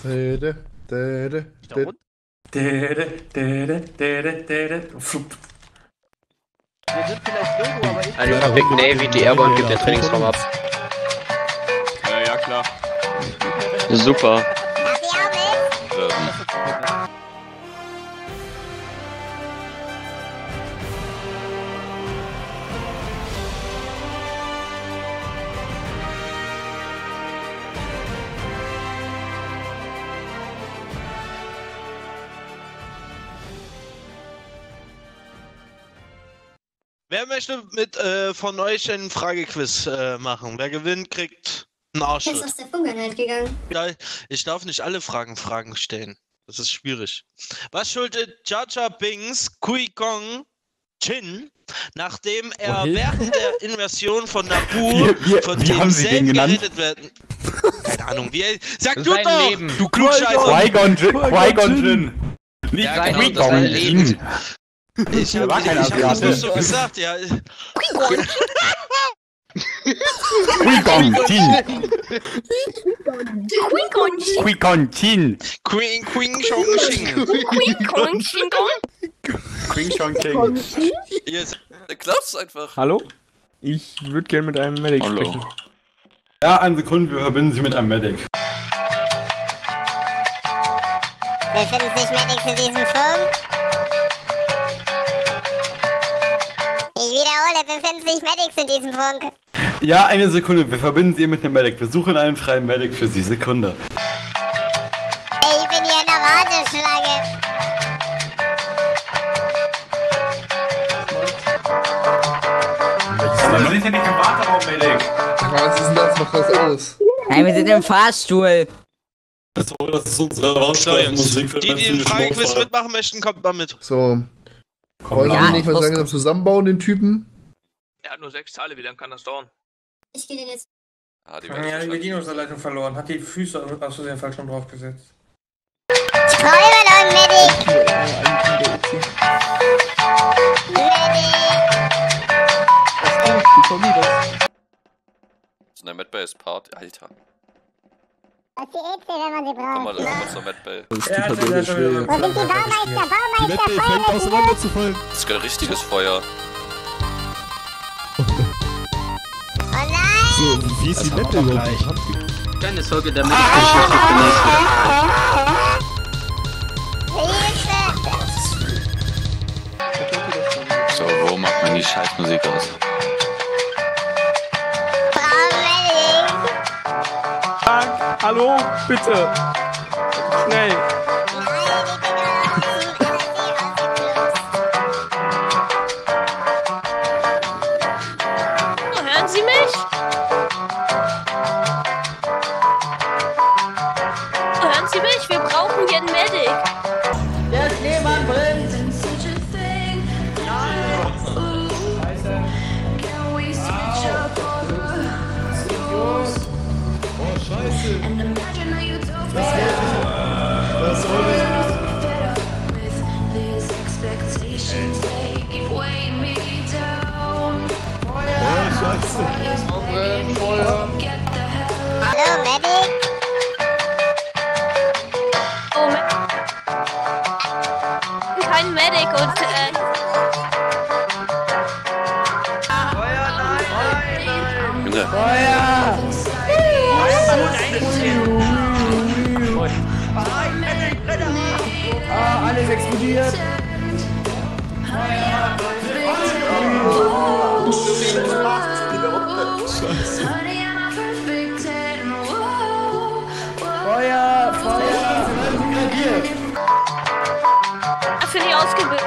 Dede, dede, dede. Flup. Wir sind vielleicht nirgendwo, aber ich... Einfach Big Navy, die Airborne gibt den Trainingsraum ab. Ja, klar. Super. Wer möchte mit von euch einen Fragequiz machen? Wer gewinnt, kriegt einen Ist Arschtritt. aus der Funkenheit gegangen. Ja, ich darf nicht alle Fragen stellen. Das ist schwierig. Was schuldet Jar Jar Binks Qui Gon Jinn, nachdem er während der Invasion von Naboo von demselben gerettet werden? Keine Ahnung, sag du doch! Leben. Du Klugscheißer! Qui-Gon Jinn. Nicht Ja, genau, das Qui-Gon war Jinn. Leben. Ich hab das nicht so gesagt, ja. Qui-Gon Jinn. Qui-Gon Jinn. Queen Chong Xing. Queen Chong King. Klappt's einfach. Hallo? Ich würde gerne mit einem Medic sprechen. Ja, eine Sekunde, wir verbinden Sie mit einem Medic. Befinden sich Medics in diesem Funk? Ich wiederhole, befinden sich Medics in diesem Funk? Ja, eine Sekunde, wir verbinden Sie mit einem Medic. Wir suchen einen freien Medic für Sie. Sekunde. Ich bin hier in der Warteschlange. Wir sind ja nicht im Warteraum, Medic. Was ist denn das noch was anderes? Nein, wir sind im Fahrstuhl. Das ist unsere Raumsteuermusik. Die den Fragequiz mitmachen möchten, kommt mal mit. So. Wollen wir nicht mal langsam zusammenbauen, den Typen? Er hat nur 6 Teile, wie lange kann das dauern? Ich gehe den jetzt. Ah, die Ja, die Bedienungsanleitung verloren. Hat die Füße aus Versehen falsch rum drauf gesetzt. Ich brauche immer noch einen Medic. So eine Medbase Part, Alter. Was die Äpfel, wenn man sie Komm mal, braucht. komm mal zur Medbase. Wo sind die Baumeister? Baumeister, Feuer! Das ist kein richtiges Feuer. Oh nein! Wie ist die Mette überhaupt? Keine Sorge, der Medic ist Hilfe! So, wo macht man die Scheißmusik aus? Hallo, bitte. Schnell. Hören Sie mich? Hören Sie mich? Wir brauchen hier einen Medic. Der Schneemann brennt. Hallo, Medic? Oh, kein Medic und Junge. Alles explodiert. Feuer! dafür nicht ausgebildet.